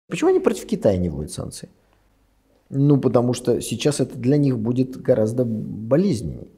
Почему они против Китая не вводят санкции? Ну, потому что сейчас это для них будет гораздо болезненнее.